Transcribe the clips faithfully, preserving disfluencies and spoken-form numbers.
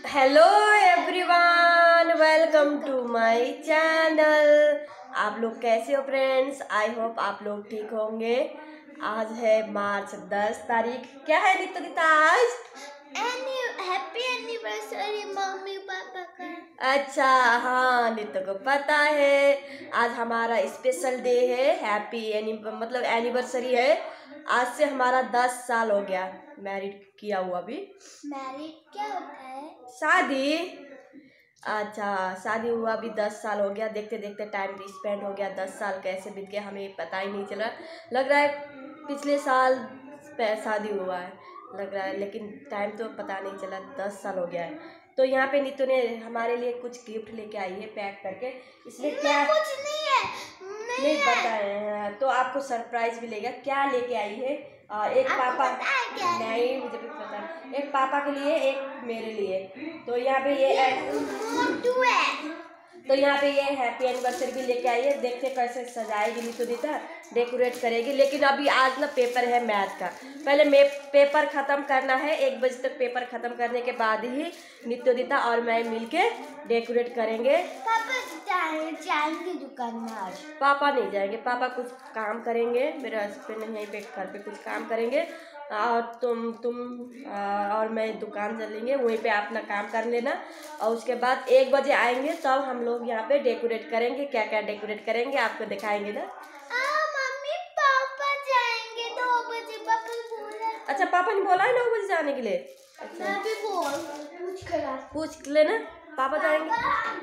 Hello everyone, welcome to my channel. आप लोग कैसे हो फ्रेंड्स? आई होप आप लोग ठीक होंगे। आज है मार्च दस तारीख। क्या है नित्य आज? हैप्पी एनिवर्सरी मम्मी पापा का। अच्छा, हाँ नित्य को पता है। आज हमारा स्पेशल डे है, हैप्पी एनि मतलब एनिवर्सरी है। आज से हमारा दस साल हो गया मैरिड किया हुआ। अभी मैरिड क्या होता है? शादी। अच्छा, शादी हुआ अभी दस साल हो गया। देखते देखते टाइम भी स्पेंड हो गया। दस साल कैसे बीत गया हमें पता ही नहीं चला। लग रहा है पिछले साल शादी हुआ है लग रहा है, लेकिन टाइम तो पता नहीं चला। दस साल हो गया है। तो यहाँ पे नीतू ने हमारे लिए कुछ गिफ्ट लेके आई है पैक करके। इसमें क्या कुछ नहीं है, नहीं, नहीं पता है, तो आपको सरप्राइज मिलेगा। क्या लेके आई है? आ, एक पापा नहीं, मुझे भी पता है। एक पापा के लिए, एक मेरे लिए। तो यहाँ पे ये मोटू है। तो यहाँ पे ये हैप्पी एनिवर्सरी भी लेके आई है। देखते कैसे सजाएगी नीतू दीता, डेकोरेट करेगी। लेकिन अभी आज ना पेपर है मैथ का। पहले मैं पेपर खत्म करना है। एक बजे तक पेपर खत्म करने के बाद ही नित्य दीता और मैं मिलके डेकोरेट करेंगे। पापा जाएंगे दुकान में आज? पापा नहीं जाएंगे, पापा कुछ काम करेंगे। मेरे हस्बैंड यहीं पे घर पे कुछ काम करेंगे और तुम तुम और मैं दुकान चलेंगे, वहीं पे अपना काम कर लेना। और उसके बाद एक बजे आएंगे, तब हम लोग यहाँ पे डेकोरेट करेंगे। क्या क्या डेकोरेट करेंगे आपको दिखाएंगे ना। आ, मम्मी पापा जाएंगे दो बजे, पापा बोला। अच्छा, पापा ने बोला है नौ बजे जाने के लिए। अच्छा, मैं भी बोल पूछ कर पूछ लेना, पापा जाएंगे।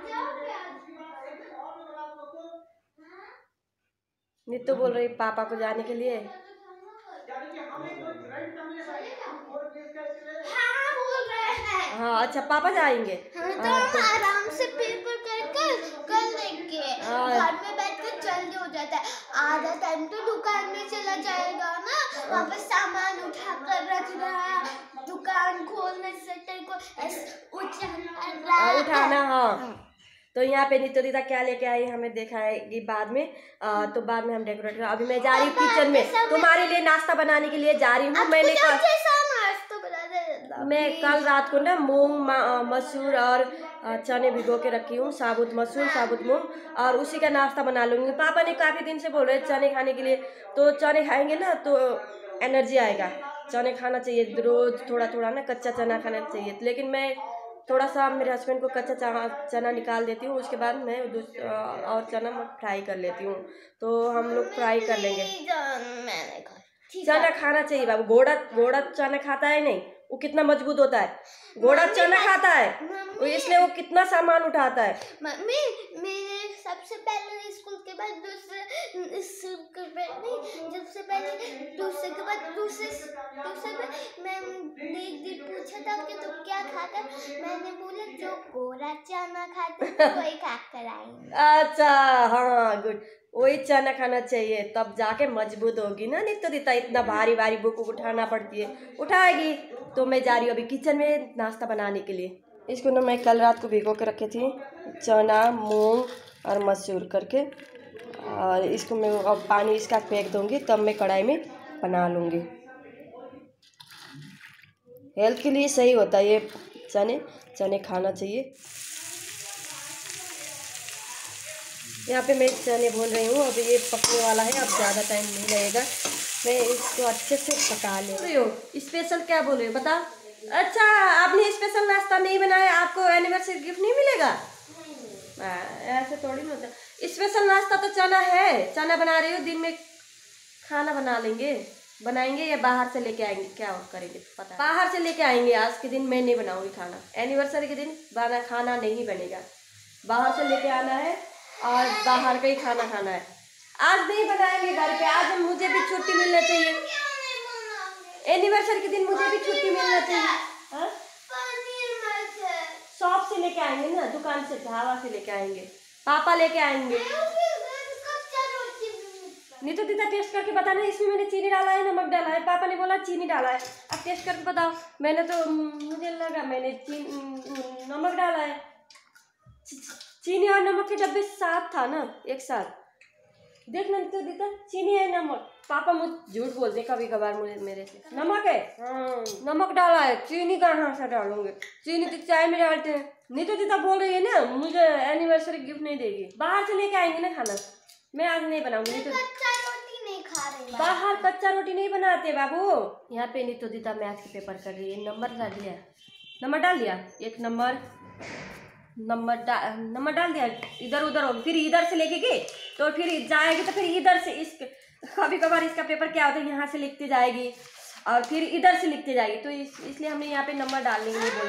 नित्तू बोल रही पापा को जाने के लिए। हाँ बोल रहे हैं। हाँ अच्छा, पापा जाएंगे। हाँ, तो हम आराम से पेपर कर कर कर लेंगे। घर में बैठ कर जल्दी हो जाता है। आधा टाइम तो दुकान में चला जाएगा ना, वहाँ पे सामान उठा कर रखना, दुकान खोलने से को उठाना उठाना। हाँ, तो यहाँ पे नित्य दीदा क्या लेके आई हमें दिखाएगी बाद में। आ, तो बाद में हम डेकोरेट। अभी मैं जा रही हूँ किचन में तुम्हारे लिए नाश्ता बनाने के लिए जा रही हूँ। मैंने कल मैं कल रात को ना मूंग मसूर और चने भिगो के रखी हूँ। साबुत मसूर, साबुत मूंग, और उसी का नाश्ता बना लूँगी। पापा ने काफ़ी दिन से बोल रहे चने खाने के लिए, तो चने खाएंगे ना तो एनर्जी आएगा। चने खाना चाहिए रोज, थोड़ा थोड़ा ना कच्चा चना खाना चाहिए। लेकिन मैं थोड़ा सा मेरे हस्बैंड को कच्चा चना चना निकाल देती हूँ, उसके बाद मैं और चना फ्राई कर लेती हूँ। तो हम लोग फ्राई कर लेंगे। चना खाना चाहिए बाबू। घोड़ा घोड़ा चना खाता है नहीं, वो कितना मजबूत होता है। घोड़ा चना खाता है, इसलिए वो कितना सामान उठाता है। मम्मी मेरे सबसे पहले स्कूल के बाद दूसरे स्कूल नहीं जब से पहले दूसरे के बाद दूसरे दूसरे में मैं एक दिन पूछा था कि तुम क्या खाता, मैंने बोला जो घोड़ा चना खाता तो वही खा कर आई। अच्छा हाँ, गुड। वही चना खाना चाहिए, तब जाके मजबूत होगी ना। नहीं तो देता इतना भारी भारी बुक उठाना पड़ती है, उठाएगी। तो मैं जा रही हूँ अभी किचन में नाश्ता बनाने के लिए। इसको ना मैं कल रात को भिगो के रखी थी, चना मूंग और मसूर करके। और इसको मैं अब पानी इसका फेंक दूंगी, तब मैं कढ़ाई में बना लूँगी। हेल्थ के लिए सही होता है ये चने चने खाना चाहिए। यहाँ पे मैं चने भून रही हूँ। अभी ये पकने वाला है, अब ज़्यादा टाइम नहीं लगेगा। मैं इसको अच्छे से पका ले रही हूँ। स्पेशल क्या बोल रही हो बता। अच्छा, आपने स्पेशल नाश्ता नहीं बनाया, आपको एनिवर्सरी गिफ्ट नहीं मिलेगा? आ, ऐसे थोड़ी ना होता। स्पेशल नाश्ता तो चना है, चना बना रही हूँ। दिन में खाना बना लेंगे, बनाएंगे या बाहर से लेके आएंगे, क्या करेंगे पता। बाहर से लेके आएंगे। आज के दिन मैं नहीं बनाऊंगी खाना। एनिवर्सरी के दिन बना खाना नहीं बनेगा, बाहर से लेके आना है और बाहर का ही खाना खाना है। आज नहीं बनाएंगे घर पे। आज मुझे भी छुट्टी मिलना चाहिए। एनिवर्सरी के दिन मुझे भी छुट्टी मिलना चाहिए। शॉप से लेके आएंगे ना, दुकान से, ढाबा से लेके आएंगे। पापा लेके आएंगे। नहीं तो दीदा टेस्ट करके बताना, इसमें मैंने चीनी डाला है नमक डाला है। पापा ने बोला चीनी डाला है, अब टेस्ट करके बताओ। मैंने तो मुझे लगा मैंने चीनी नमक डाला है। चीनी और नमक के डब्बे साथ था ना, एक साथ। देख ना तो दीदा, चीनी है नमक। पापा मुझ झूठ बोलते कभी कभार मुझे मेरे से। नमक है, हाँ नमक डाला है, चीनी कहाँ से डालूंगे, चीनी तो चाय में डालते हैं। नहीं तो दीदा बोल रही है ना मुझे एनिवर्सरी गिफ्ट नहीं देगी, बाहर से लेके आएंगे ना खाना, मैं आज नहीं बनाऊंगी। नहीं तो कच्चा रोटी नहीं खा रहे, बाहर कच्चा रोटी नहीं बनाते बाबू। यहाँ पे नहीं तो दीदा मैथ के पेपर कर रही है, नंबर डाल दिया, नंबर डाल दिया, एक नंबर नंबर डाल नंबर डाल दिया, इधर उधर होगी, फिर इधर से लेके गई तो फिर जाएगी तो फिर इधर से इस कभी कभार इसका पेपर क्या होता है यहाँ से लिखते जाएगी और फिर इधर से लिखते जाएगी, तो इस, इसलिए हमने यहाँ पे नंबर डालने के लिए बोला।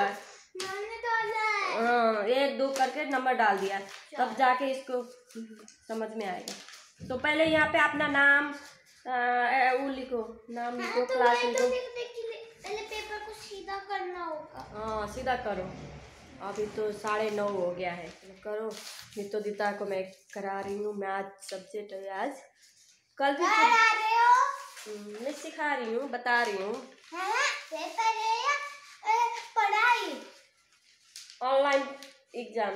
हाँ एक दो करके नंबर डाल दिया, तब जाके इसको समझ में आएगा। तो पहले यहाँ पे अपना नाम आ, वो लिखो, नाम लिखो, क्लास लिखो। पहले पेपर को सीधा करना होगा। हाँ सीधा करो, अभी तो साढ़े नौ हो गया है, करो। नितो दीता को मैं करा रही हूँ मैथ सब्जेक्ट है आज, कल भी करा रहे हो? मैं सिखा रही हूँ, बता रही हूँ। पेपर है या पढ़ाई? Online exam.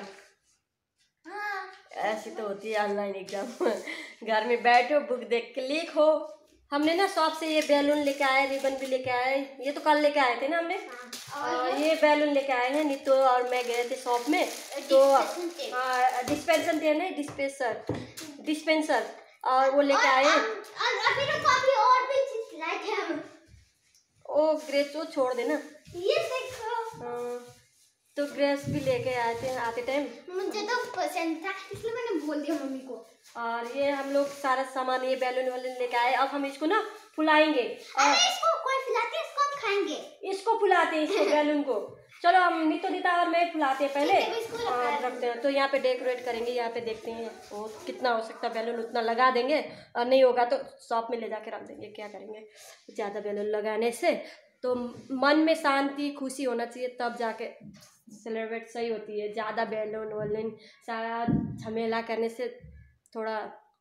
हाँ ऐसी तो होती है ऑनलाइन एग्जाम। घर में बैठो, बुक देख के लिखो। हमने ना शॉप से ये बैलून लेके आए, रिबन भी लेके आए, ये तो कल लेके आए थे ना हमने। हाँ। ये बैलून लेके आए हैं, नितो और मैं गए थे शॉप में, तो डिस्पेंसर थे ना, डिस्पेंसर डिस्पेंसर और वो लेके आए हैं। अभी तो काफी और भी चीज लाए थे हम। ओ ग्रेस वो छोड़ देना, ये देखो। हाँ तो ग्रेस भी लेके आए थे आते टाइम, मुझे तो पसंद था इसलिए मैंने बोल दिया मम्मी को। और ये हम लोग सारा सामान ये बैलून वैलून लेके आए। अब हम इसको ना फुलाएंगे। अरे इसको कोई फुलाते है, इसको हम खाएंगे। इसको फुलाते हैं, इसको बैलून को। चलो हम नितो दीता और मैं फुलाते हैं पहले, हाँ रखते हैं। तो यहाँ पे डेकोरेट करेंगे, यहाँ पे देखते हैं वो कितना हो सकता है बैलून उतना लगा देंगे, और नहीं होगा तो शॉप में ले जाके रख देंगे। क्या करेंगे ज़्यादा बैलून लगाने से, तो मन में शांति खुशी होना चाहिए, तब जाके सेलिब्रेट सही होती है। ज़्यादा बैलून वैलून सारा झमेला करने से थोड़ा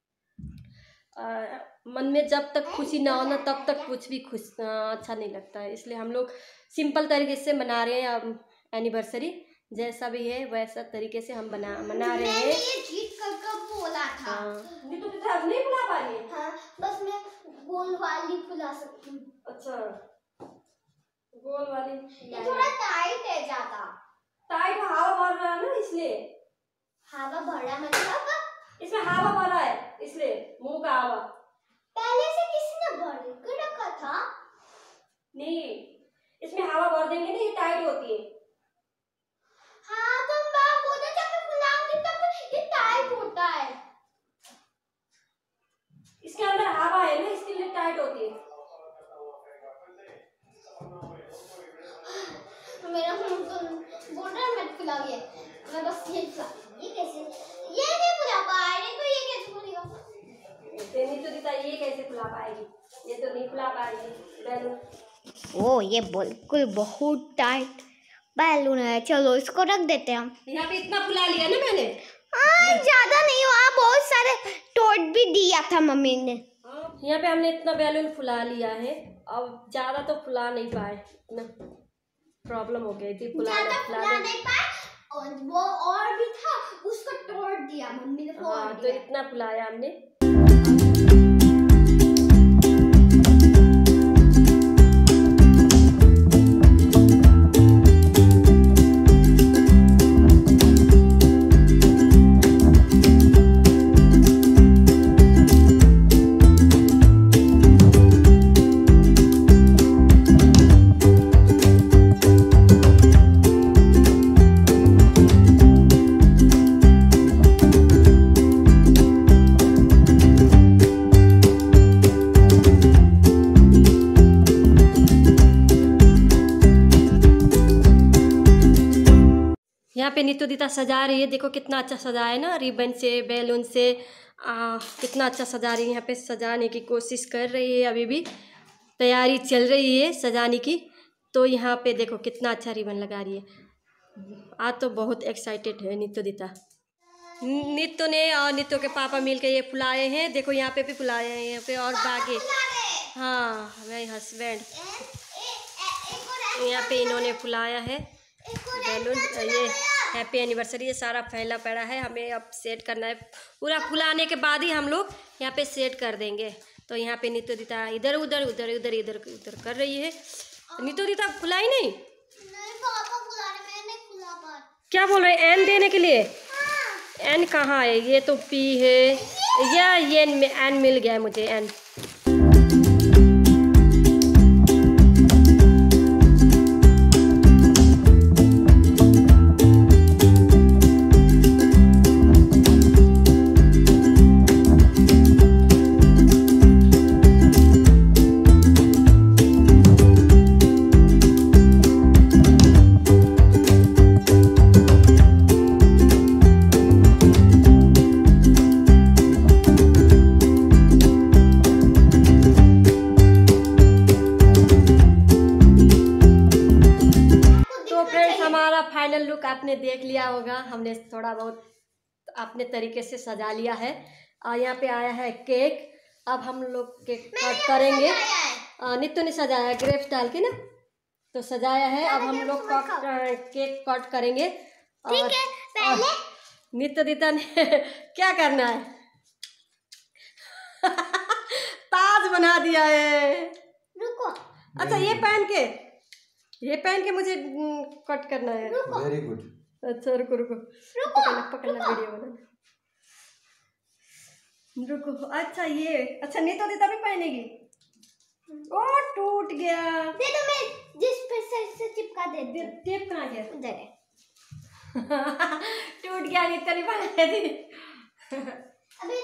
आ, मन में जब तक खुशी ना हो ना तब तक कुछ भी खुश आ, अच्छा नहीं लगता है। इसलिए हम लोग सिंपल तरीके से मना रहे हैं एनिवर्सरी, जैसा भी है वैसा तरीके से हम बना मना रहे हैं। ये जीत कर कब बोला था? नहीं तो आप नहीं फुला पा रही है? हाँ बस मैं गोल वाली फुला सकती हूँ। अच्छा गोल वाली, ये थोड़ा टाइट है ज्यादा। टाइट हवा भर रहा है ना, इसलिए हवा भरा मतलब इसमें हवा भरा है, इसलिए मुंह का हवा। पहले से किसने भर के रखा था? नहीं इसमें हवा भर देंगे ना, ये टाइट होती है। हाँ तुम बाप बोलो जब मैं फुलाऊंगी तब ये टाइट होता है। इसके अंदर हवा है ना, इसके लिए टाइट होती है। मेरा मुंह तो बोल रहा है मैं फुला गया, मैं बस ये फुला। ये कैसे, ये नहीं फुला पा रही तो ये कैसे फुलेगा? नहीं तो दीदा ये कैसे फुला पाएगी, ये तो नहीं फुला पाएगी बैलून। ओ ये बिल्कुल बहुत टाइट बैलून है, चलो इसको रख देते हैं हम। यहाँ पे इतना फुला लिया ना मैंने। हाँ ज्यादा नहीं हुआ, बहुत सारे टोट भी दिया था मम्मी ने। यहाँ पे हमने इतना बैलून फुला लिया है, अब ज्यादा तो फुला नहीं पाए, इतना प्रॉब्लम हो गई थी फुला फुला नहीं पाए, और वो और भी था उसको तोड़ दिया मम्मी ने। हाँ तो इतना फुलाया हमने। यहाँ पे नीतू दीता सजा रही है, देखो कितना अच्छा सजा है ना, रिबन से बैलून से आ, कितना अच्छा सजा रही है। यहाँ पे सजाने की कोशिश कर रही है, अभी भी तैयारी चल रही है सजाने की। तो यहाँ पे देखो कितना अच्छा रिबन लगा रही है। आज तो बहुत एक्साइटेड है नीतू दीता। नीतू ने और नीतू के पापा मिल के ये फुलाए हैं, देखो यहाँ पे भी फुलाए हैं, यहाँ पे और बाकी। हाँ मेरे हस्बैंड यहाँ पे इन्होंने फुलाया है बैलून। ये हैप्पी एनिवर्सरी। ये सारा फैला पड़ा है, हमें अब सेट करना है। पूरा फुलाने के बाद ही हम लोग यहाँ पे सेट कर देंगे। तो यहाँ पे नितोदिता इधर उधर उधर उधर इधर उधर कर रही है। नितोदिता फुलाई नहीं? नहीं पापा बुला रहे, मैं नहीं खुला बात। क्या बोल रहे हैं? एन देने के लिए? हाँ। एन कहाँ है? ये तो पी है, या ये एन मिल गया है मुझे, एन। फाइनल लुक आपने देख लिया होगा। हमने थोड़ा बहुत अपने तरीके से सजा लिया है। और यहाँ पे आया है केक। अब हम लोग केक कट करेंगे। नित्य ने सजाया है ग्रेप्स डाल के ना, तो सजाया है। अब हम लोग केक कट करेंगे। और नित्य दीता ने क्या करना है? ताज बना दिया है। रुको। अच्छा ये पहन के ये पहन के मुझे कट करना है। Very good. अच्छा रुको रुको पकड़ना पकड़ना वीडियो बनाना। रुको। अच्छा ये अच्छा नहीं तो दीदा भी पहनेगी। ओ टूट गया। दे दो, मैं जिस पे से, से चिपका दे दे। टेप कहाँ गया? उधर है। टूट गया। नहीं तो नहीं पहने थी। अभी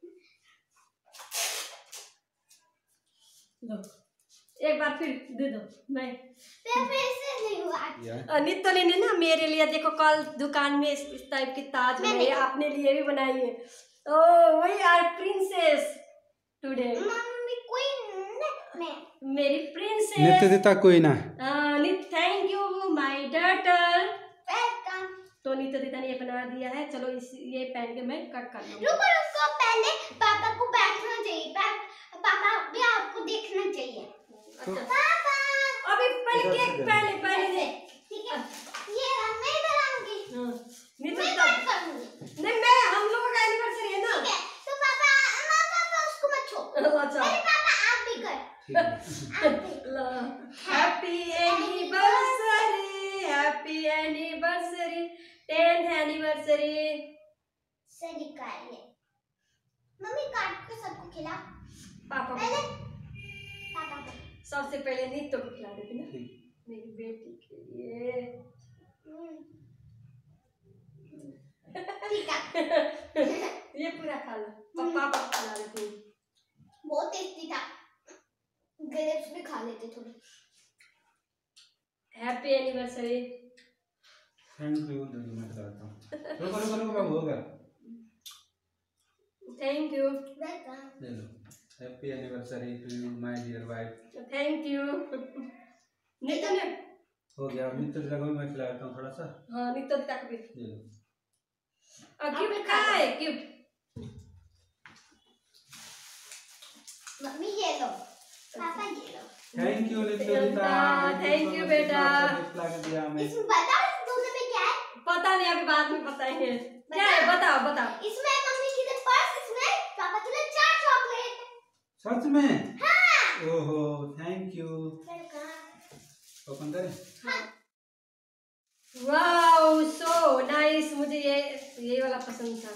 लो एक बार फिर दे दो। मैं पैसे नहीं हुआ। नित्य ने ना मेरे लिए देखो कल दुकान में इस, इस टाइप की ताज बनाई है, अपने लिए भी बनाई है। Oh we are princess today. मम्मी क्वीन मैं मेरी प्रिंसेस। नित्यदिता कोई ना। Thank you my daughter. Welcome. तो नित्यदिता ने ये बना दिया है। चलो इस ये पहन के मैं कट कर लूंगी। रुको रुको, पहले पापा को बैठना चाहिए। पापा भी आपको देखना चाहिए। अच्छा पापा अभी पहले केक पहले पहले दे। ठीक है, ये मैं बनाऊंगी। हां मैं कट करूंगी। नहीं मैं हम लोगों का एनिवर्सरी है ना। ठीक है, तो पापा मां पापा उसको मत छो। अच्छा अरे पापा आप भी कर। आप भी। Happy anniversary happy anniversary tenth anniversary. सही काटिए मम्मी, काट के सबको खिला। पापा पहले पापा को। सबसे पहले नित्य को खिला देती ना मेरी बेटी के लिए। ठीक है। ये पूरा खा लो। पापा को खिला देती हूँ। बहुत टेस्टी था। ग्रेप्स भी खा लेते थोड़े। Happy anniversary. Thank you. मैं बताता हूँ। रुको रुको रुको बाबू हो गया। Thank you. ले लो। Happy anniversary to you my dear wife. Thank you. Nitya ने हो गया। नित्य लगा मैं खिलाता हूँ थोड़ा सा। हाँ नित्य तक भी ले लो। अब गिफ्ट कहाँ है? गिफ्ट मम्मी ये लो, पापा ये लो। Thank you Nityadita. Thank you बेटा। दिया हमें। इसमें बताओ इस दूसरे में क्या है? पता नहीं, अभी बाद में बताएंगे क्या है। बताओ बताओ। इसमें मम्मी की पर्स, इसमें पापा के लिए चार चॉकलेट। सच में? हाँ। ओहो थैंक यू। वेलकम। ओपन करें? हाँ। Wow so nice. मुझे ये ये वाला पसंद था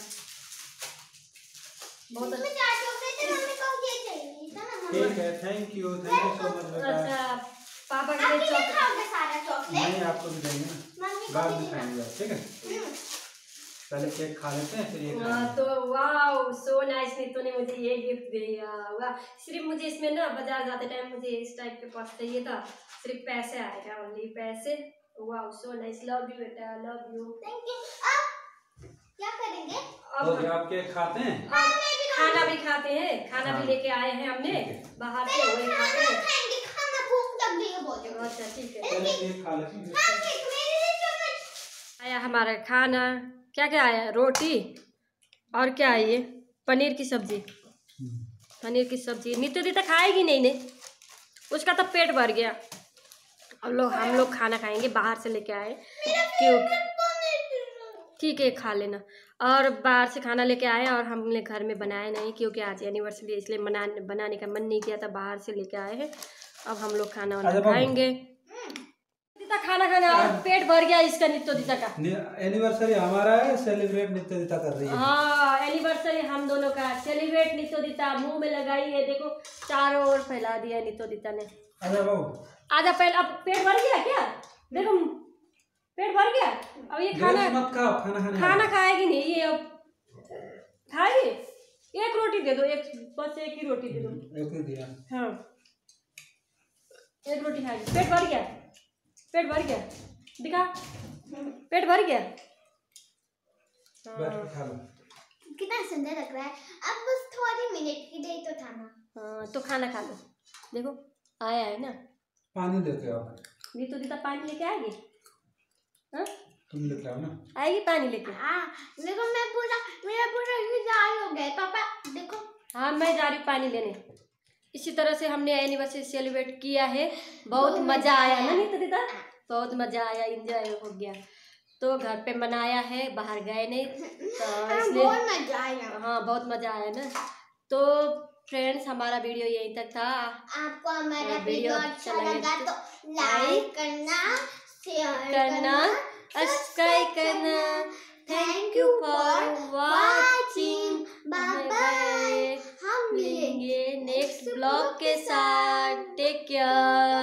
बहुत। इसमें चार चॉकलेट है। मम्मी को ये चाहिए था ना मम्मी। ठीक है। Thank you thank you so much बेटा। अच्छा पापा के आप लिए भी चॉकलेट। खाओगे सारा चॉकलेट? नहीं आपको भी देंगे ना। मम्मी को बाद भी में देना। खाएंगे आप। ठीक है हम्म। पहले केक खा लेते हैं फिर ये हाँ खाएंगे। तो वाओ सो नाइस। नित्य ने मुझे ये गिफ्ट दिया। वाह। सिर्फ मुझे इसमें ना बाजार जाते टाइम मुझे इस टाइप के पर्स चाहिए था। सिर्फ पैसे आएगा, ओनली पैसे। Wow so nice. Love you बेटा, लव यू। Thank you. अब क्या करेंगे? अब हो गया। आप केक खाते हैं? हाँ, मैं भी खाना भी खाते हैं। खाना भी हाँ। लेके आए हैं हमने बाहर से, वही खाते खाना हैं। खाएंगे। खाना भूख लग गई है बहुत। अच्छा ठीक है। पहले केक खा लेते हैं। हाँ, केक मेरे लिए चॉकलेट। आया हमारा खाना। क्या क्या आया? रोटी और क्या है ये? पनीर की सब्जी। पनीर की सब्जी नित्य दी तो खाएगी नहीं ने, उसका तो पेट भर गया। हम लोग हम लोग खाना खाएंगे, बाहर से लेके आए क्योंकि पनीर की ठीक है खा लेना। और बाहर से खाना लेके आए और हमने घर में बनाया नहीं क्योंकि आज एनिवर्सरी है, इसलिए बना बनाने का मन नहीं किया था, बाहर से लेके आए हैं। अब हम लोग खाना वाना खाएंगे। दीदा खाना खाना और पेट भर गया इसका नित्य दीदा का। एनिवर्सरी हमारा है, सेलिब्रेट नित्य दीदा कर रही है। हाँ एनिवर्सरी हम दोनों का सेलिब्रेट नित्य दीदा मुंह में लगाई है, देखो चारों ओर फैला दिया नित्य दीदा ने। आजा बाबू आजा पहले। अब पेट भर गया क्या? देखो पेट भर गया। अब ये खाना मत खाओ, खाना खाने खाना खाएगी नहीं ये। अब खाएगी? एक रोटी दे दो, एक बस एक ही रोटी दे दो। एक ही दिया। हाँ एक रोटी खाएगी। पेट भर गया, पेट भर गया, दिखा पेट भर गया। बैठ के खा लो। कितना सुंदर लग रहा है। अब बस थोड़ी मिनट की देर तो था ना। हाँ तो खाना खा लो। देखो आया है ना। पानी लेके आओ। नहीं तो दीदा पानी लेके आएगी? हाँ तुम लेके आओ ना। आएगी पानी लेके। हाँ देखो मैं पूरा मेरा पूरा जाल हो गया पापा देखो। हाँ मैं जा रही हूँ पानी लेने। इसी तरह से हमने एनिवर्सरी सेलिब्रेट किया है। बहुत मज़ा आया ना नहीं तो दीदा? बहुत मज़ा आया, इंजॉय हो गया। तो घर पे मनाया है, बाहर गए नहीं तो इसलिए बहुत मजा आया। हाँ बहुत मज़ा आया ना। तो फ्रेंड्स हमारा वीडियो यहीं तक था। आपको हमारा वीडियो वीडियो अच्छा अच्छा लगे लगा तो तो लाइक करना, शेयर करना, सब्सक्राइब करना। Thank you for watching. Bye bye. हम मिलेंगे नेक्स्ट ब्लॉग के साथ। Take care.